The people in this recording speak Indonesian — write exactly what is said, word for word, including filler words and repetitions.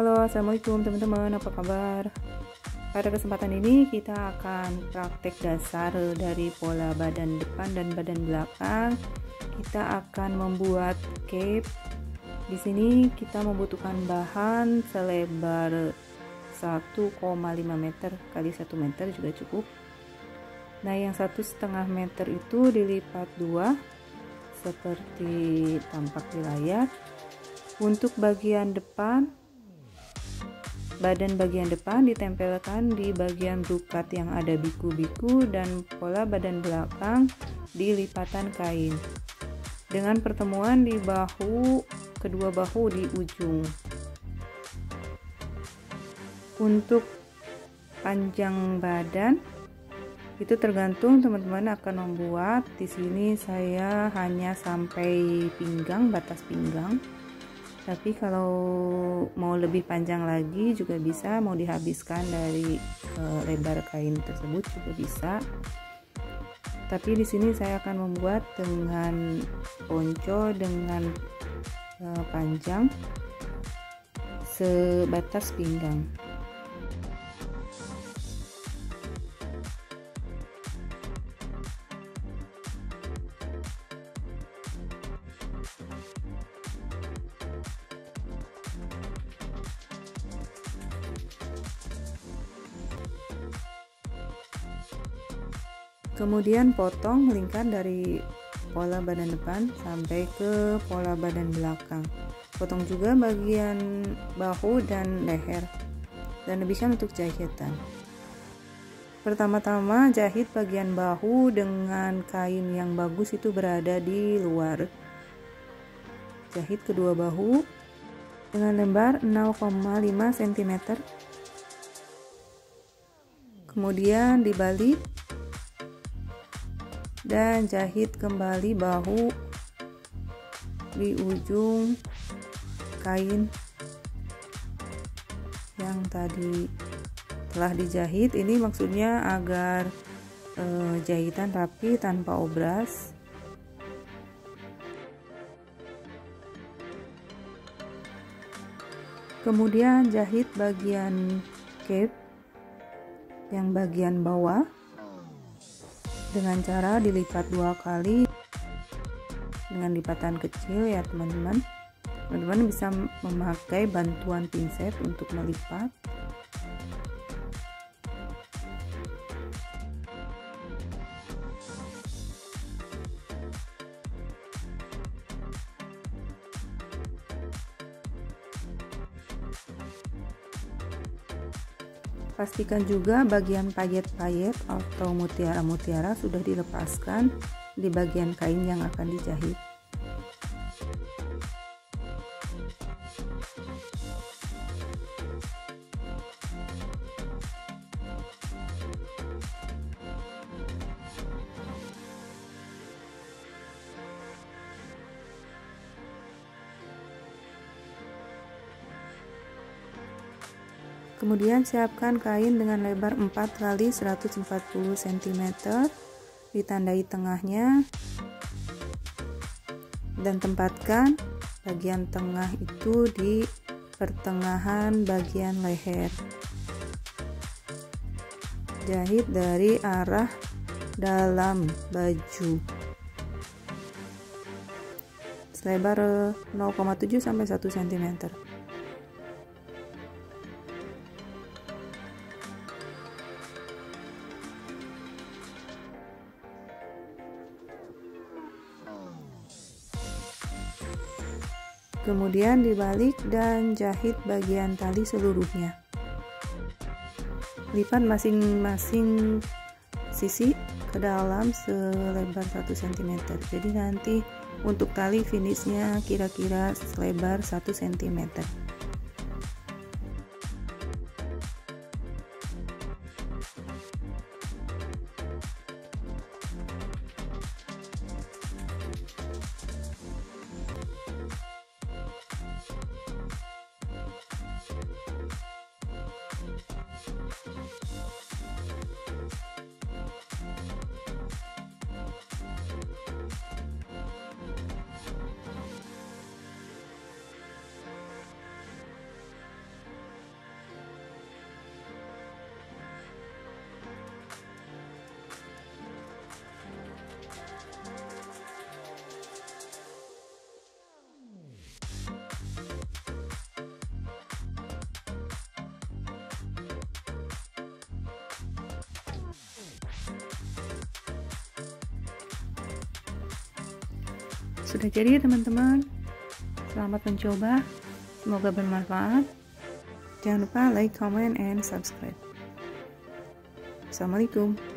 Halo, assalamualaikum teman-teman, apa kabar? Pada kesempatan ini kita akan praktek dasar dari pola badan depan dan badan belakang. Kita akan membuat cape. Di sini kita membutuhkan bahan selebar satu koma lima meter kali satu meter juga cukup. Nah, yang satu setengah meter itu dilipat dua seperti tampak di layar. Untuk bagian depan, badan bagian depan ditempelkan di bagian brokat yang ada biku-biku dan pola badan belakang di lipatan kain dengan pertemuan di bahu, kedua bahu di ujung. Untuk panjang badan itu tergantung teman-teman akan membuat. Di sini saya hanya sampai pinggang, batas pinggang. Tapi kalau mau lebih panjang lagi juga bisa, mau dihabiskan dari e, lebar kain tersebut juga bisa. Tapi di sini saya akan membuat dengan ponco dengan e, panjang sebatas pinggang. Kemudian potong melingkar dari pola badan depan sampai ke pola badan belakang. Potong juga bagian bahu dan leher dan demikian untuk jahitan. Pertama-tama jahit bagian bahu dengan kain yang bagus itu berada di luar. Jahit kedua bahu dengan lebar nol koma lima sentimeter. Kemudian dibalik dan jahit kembali bahu di ujung kain yang tadi telah dijahit. Ini maksudnya agar eh, jahitan rapi tanpa obras. Kemudian jahit bagian cape yang bagian bawah dengan cara dilipat dua kali dengan lipatan kecil ya teman-teman. Teman-teman bisa memakai bantuan pinset untuk melipat. Pastikan juga bagian payet-payet atau mutiara-mutiara sudah dilepaskan di bagian kain yang akan dijahit. Kemudian siapkan kain dengan lebar empat kali seratus empat puluh sentimeter, ditandai tengahnya dan tempatkan bagian tengah itu di pertengahan bagian leher. Jahit dari arah dalam baju selebar nol koma tujuh sampai satu sentimeter. Kemudian dibalik dan jahit bagian tali seluruhnya. Lipat masing-masing sisi ke dalam selebar satu sentimeter. Jadi nanti untuk tali finishnya kira-kira selebar satu sentimeter. sudah jadi ya teman-teman. Selamat mencoba, semoga bermanfaat. Jangan lupa like, comment, and subscribe. Assalamualaikum.